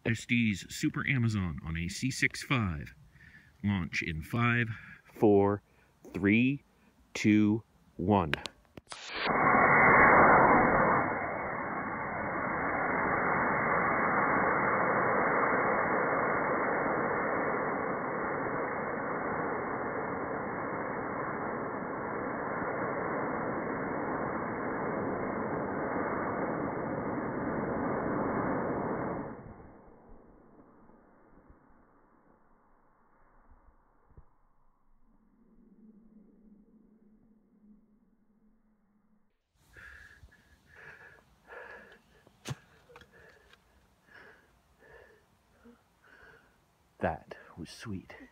SD's Super Amazon on a C65. Launch in 5, 4, 3, 2, 1. That was sweet.